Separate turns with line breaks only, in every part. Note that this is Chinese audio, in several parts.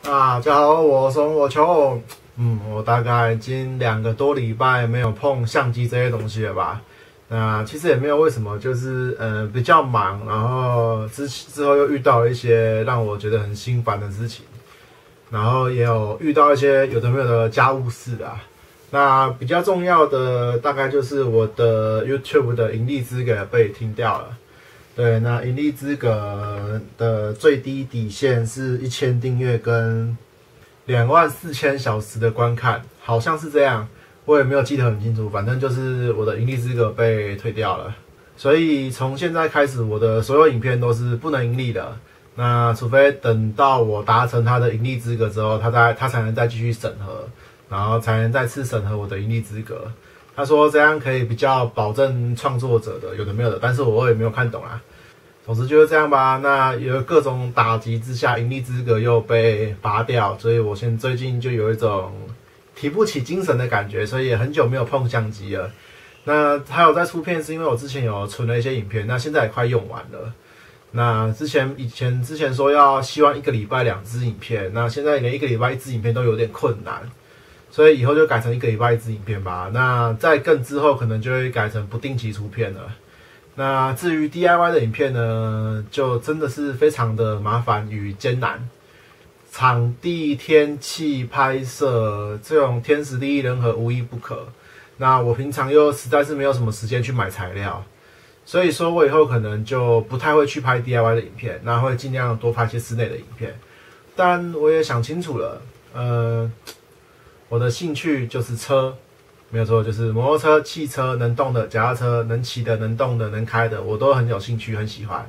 大家好，我松我球。我大概已经2个多礼拜没有碰相机这些东西了吧？那其实也没有为什么，就是比较忙，然后之后又遇到一些让我觉得很心烦的事情，然后也有遇到一些有的没有的家务事啊。那比较重要的大概就是我的 YouTube 的盈利资格被停掉了。对，那盈利资格的最低底线是1000订阅跟24000小时的观看，好像是这样，我也没有记得很清楚，反正就是我的盈利资格被退掉了。所以从现在开始，我的所有影片都是不能盈利的。那除非等到我达成他的盈利资格之后，他才能再继续审核，然后才能再次审核我的盈利资格。他说这样可以比较保证创作者的有的没有的，但是我也没有看懂啊。总之就是这样吧。那有各种打击之下，盈利资格又被拔掉，所以我最近就有一种提不起精神的感觉，所以也很久没有碰相机了。那还有在出片，是因为我之前有存了一些影片，那现在也快用完了。那之前说希望1个礼拜2支影片，那现在连1个礼拜1支影片都有点困难。所以以后就改成1个礼拜1支影片吧。那在更之后可能就会改成不定期出片了。那至于 DIY 的影片呢，就真的是非常的麻烦与艰难。场地、天气、拍摄这种天时地利人和无一不可。那我平常又实在是没有什么时间去买材料，所以说我以后可能就不太会去拍 DIY 的影片，那会尽量多拍一些室内的影片。但我也想清楚了，我的兴趣就是车，没有错，就是摩托车、汽车，能动的、脚踏车，能骑的、能动的、能开的，我都很有兴趣，很喜欢。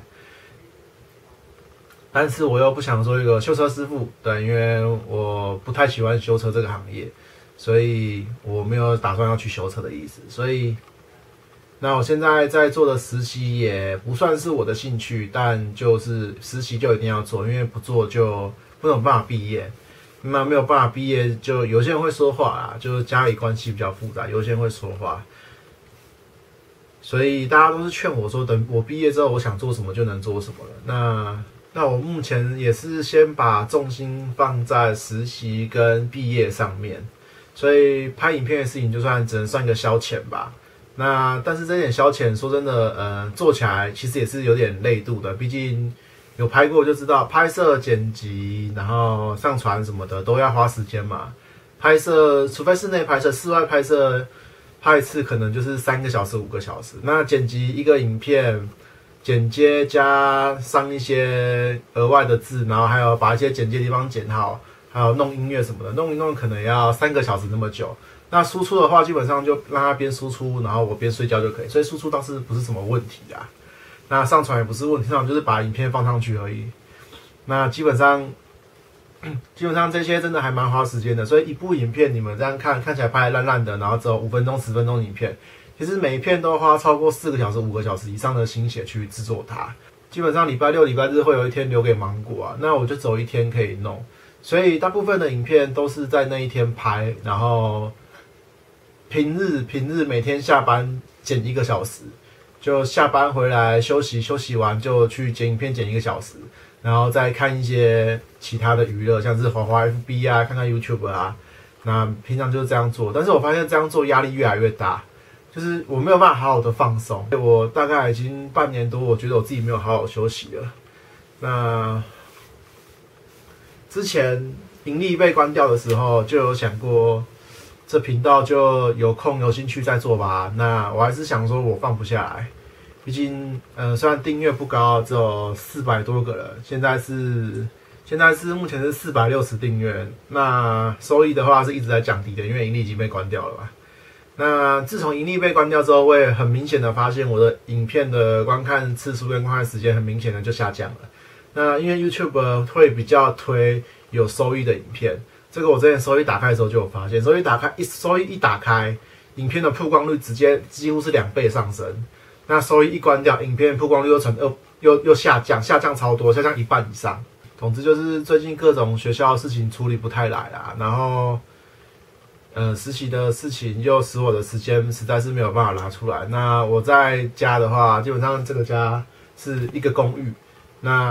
但是我又不想做一个修车师傅，对，因为我不太喜欢修车这个行业，所以我没有打算要去修车的意思。所以，那我现在在做的实习也不算是我的兴趣，但就是实习就一定要做，因为不做就没有办法毕业。那没有办法毕业，就有些人会说话啦，就是家里关系比较复杂，有些人会说话，所以大家都是劝我说，等我毕业之后，我想做什么就能做什么了。那我目前也是先把重心放在实习跟毕业上面，所以拍影片的事情就只能算一个消遣吧。但是这点消遣，说真的，做起来其实也是有点累度的，毕竟有拍过就知道，拍摄、剪辑，然后上传什么的都要花时间嘛。拍摄，除非室内拍摄，室外拍摄拍一次可能就是3个小时、5个小时。那剪辑一个影片，剪接加上一些额外的字，然后还有把一些剪接地方剪好，还有弄音乐什么的，弄一弄可能要3个小时那么久。那输出的话，基本上就让它边输出，然后我边睡觉就可以，所以输出倒是不是什么问题啊。那上传也不是问题，上传就是把影片放上去而已。那基本上这些真的还蛮花时间的，所以一部影片你们这样看起来拍得烂烂的，然后只有5分钟、10分钟影片，其实每一片都花超过4个小时、5个小时以上的心血去制作它。基本上礼拜六、礼拜日会有一天留给芒果啊，那我就走一天可以弄，所以大部分的影片都是在那一天拍，然后平日每天下班剪1个小时。就下班回来休息完就去剪影片，剪1个小时，然后再看一些其他的娱乐，像是滑 FB 啊，看看 YouTube 啊。那平常就是这样做，但是我发现这样做压力越来越大，就是我没有办法好好的放松。我大概已经半年多，我觉得我自己没有好好休息了。那之前盈利被关掉的时候，就有想过，这频道就有空有兴趣再做吧。那我还是想说，我放不下来。毕竟，虽然订阅不高，只有400多个了，现在是目前是460订阅。那收益的话是一直在降低的，因为盈利已经被关掉了嘛。那自从盈利被关掉之后，我也很明显的发现我的影片的观看次数跟观看时间很明显的就下降了。那因为 YouTube 会比较推有收益的影片。这个我之前收益打开的时候就有发现，收益一打开，影片的曝光率几乎是2倍上升。那收益一关掉，影片曝光率又下降超多，下降1半以上。总之就是最近各种学校的事情处理不太来啦，然后实习的事情又使我的时间实在是没有办法拿出来。那我在家的话，基本上这个家是一个公寓，那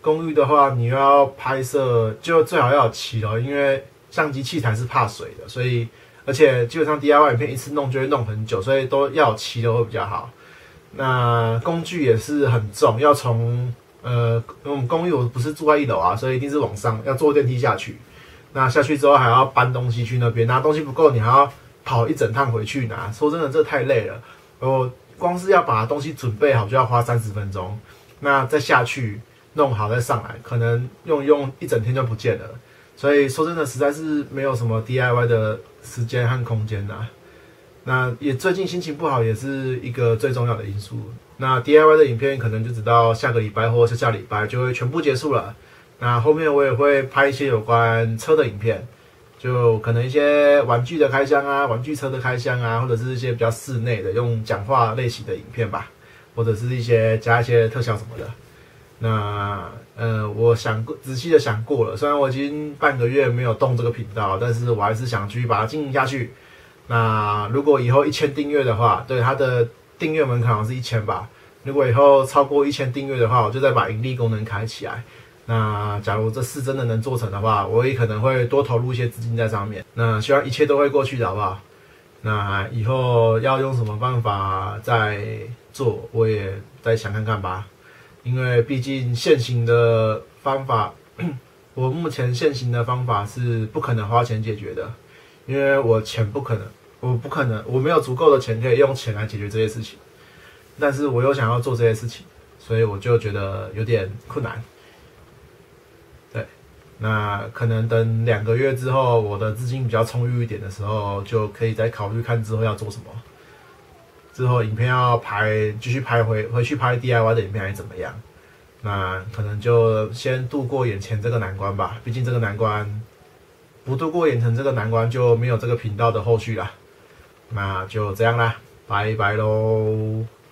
公寓的话，你要拍摄就最好要有漆了，因为相机器材是怕水的，所以而且基本上 DIY 影片一次弄就会弄很久，所以都要有漆的会比较好。那工具也是很重，要从我们公寓我不是住在1楼啊，所以一定是往上要坐电梯下去。那下去之后还要搬东西去那边，拿东西不够，你还要跑一整趟回去拿。说真的，这太累了。我光是要把东西准备好就要花30分钟，那再下去弄好再上来，可能用一整天就不见了。所以说真的，实在是没有什么 DIY 的时间和空间呐。那也最近心情不好，也是一个最重要的因素。那 DIY 的影片可能就直到下个礼拜或是下礼拜就会全部结束了。那后面我也会拍一些有关车的影片，就可能一些玩具的开箱啊、玩具车的开箱啊，或者是一些比较室内的用讲话类型的影片吧，或者是一些加一些特效什么的。那我仔细的想过了，虽然我已经半个月没有动这个频道，但是我还是想继续把它经营下去。那如果以后1000订阅的话，对，它的订阅门槛好像是1000吧。如果以后超过1000订阅的话，我就再把盈利功能开起来。那假如这事真的能做成的话，我也可能会多投入一些资金在上面。那希望一切都会过去的，好不好？那以后要用什么办法再做，我也再想看看吧。因为毕竟现行的方法，我目前现行的方法是不可能花钱解决的，因为我不可能，我没有足够的钱可以用钱来解决这些事情。但是我又想要做这些事情，所以我就觉得有点困难。对，那可能等2个月之后，我的资金比较充裕一点的时候，就可以再考虑看之后要做什么。之后影片要继续回去拍 DIY 的影片还是怎么样？那可能就先度过眼前这个难关吧。毕竟这个难关不度过眼前这个难关，就没有这个频道的后续啦。那就这样啦，拜拜喽。